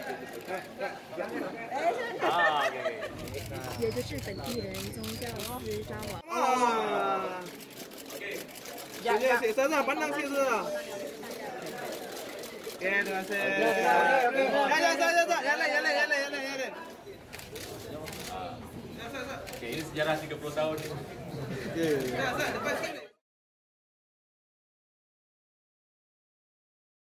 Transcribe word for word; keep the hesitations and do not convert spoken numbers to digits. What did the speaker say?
Ah, okey. 也就是本地人宗教师沙瓦。 Ah. Sini, sini, sana, pandang sini sana. Okey, terima kasih. Ya, ya, ya, ya, ya, ya, ya, ya, ya, ya, ya, ya. Okey, ini sejarah tiga puluh tahun. Okey. Ya, depan sini.